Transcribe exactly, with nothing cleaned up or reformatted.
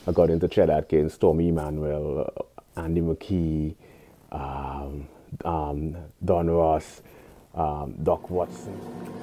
I got into Chet Atkins, Stormy Emanuel, Andy McKee, um, um, Don Ross, um, Doc Watson.